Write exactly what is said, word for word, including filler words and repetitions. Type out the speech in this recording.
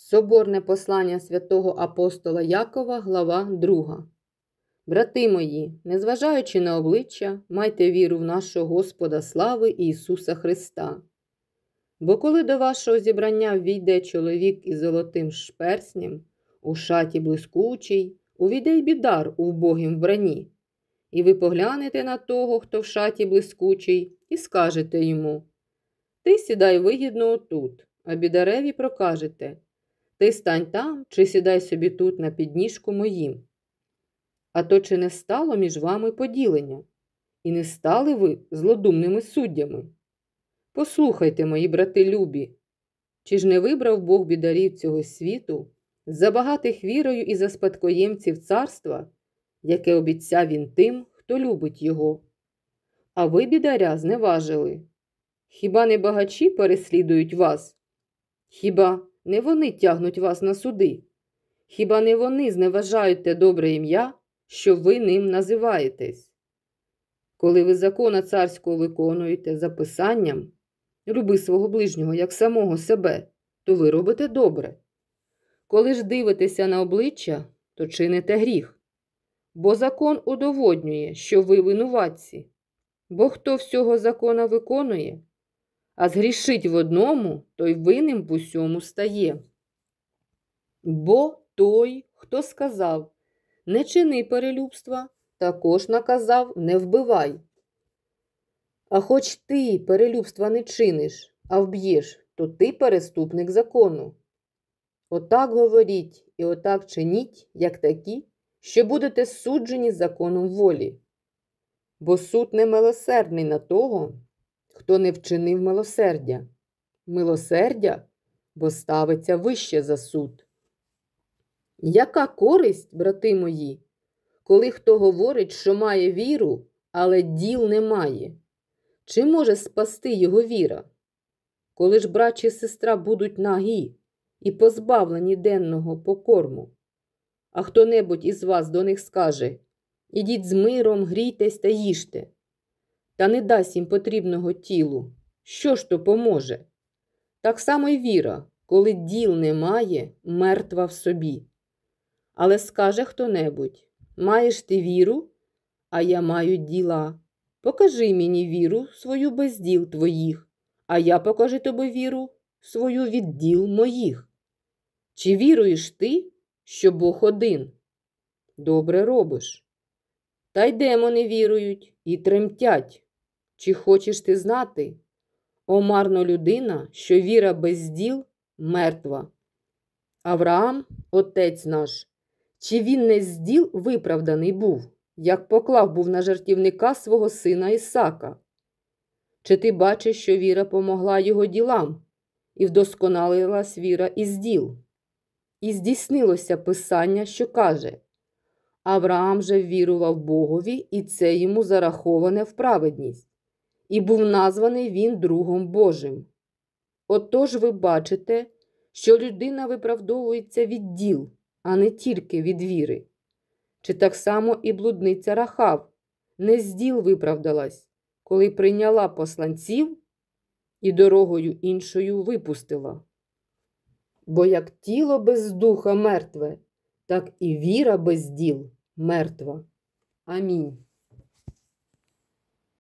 Соборне послання святого апостола Якова, глава друга. Брати мої, незважаючи на обличчя, майте віру в нашого Господа слави Ісуса Христа. Бо коли до вашого зібрання ввійде чоловік із золотим шперснем, у шаті блискучій, увійде й бідар у вбогім вбранні, і ви поглянете на того, хто в шаті блискучий, і скажете йому: «Ти сідай вигідно отут», а бідареві прокажете: «Ти стань там, чи сідай собі тут на підніжку моїм». А то чи не стало між вами поділення? І не стали ви злодумними суддями? Послухайте, мої брати любі, чи ж не вибрав Бог бідарів цього світу, забагатих вірою і за спадкоємців царства, яке обіцяв він тим, хто любить його? А ви бідаря зневажили. Хіба не багачі переслідують вас? Хіба не вони тягнуть вас на суди? Хіба не вони зневажають те добре ім'я, що ви ним називаєтесь? Коли ви закона царського виконуєте за писанням «Люби свого ближнього, як самого себе», то ви робите добре. Коли ж дивитеся на обличчя, то чините гріх. Бо закон удоводнює, що ви винуватці. Бо хто всього закона виконує, а згрішить в одному, той винним в усьому стає. Бо той, хто сказав «Не чини перелюбства», також наказав «Не вбивай». А хоч ти перелюбства не чиниш, а вб'єш, то ти переступник закону. Отак говоріть і отак чиніть, як такі, що будете суджені законом волі. Бо суд не милосердний на того, хто не вчинив милосердя. Милосердя, бо ставиться вище за суд. Яка користь, брати мої, коли хто говорить, що має віру, але діл не має? Чи може спасти його віра? Коли ж брат чи сестра будуть нагі і позбавлені денного покорму, а хто-небудь із вас до них скаже: «Ідіть з миром, грійтесь та їжте», та не дасть їм потрібного тілу, що ж то поможе? Так само й віра, коли діл немає, мертва в собі. Але скаже хто-небудь: «Маєш ти віру, а я маю діла. Покажи мені віру свою без діл твоїх, а я покажу тобі віру свою від діл моїх. Чи віруєш ти, що Бог один? Добре робиш. Та й демони вірують і тремтять. Чи хочеш ти знати? О, марно людина, що віра без діл мертва. Авраам, отець наш, чи він не з діл виправданий був, як поклав був на жертівника свого сина Ісака? Чи ти бачиш, що віра помогла його ділам, і вдосконалилась віра із діл? І здійснилося Писання, що каже: Авраам же вірував Богові, і це йому зараховане в праведність, і був названий він другом Божим. Отож ви бачите, що людина виправдовується від діл, а не тільки від віри. Чи так само і блудниця Рахав не з діл виправдалась, коли прийняла посланців і дорогою іншою випустила? Бо як тіло без духа мертве, так і віра без діл мертва. Амінь.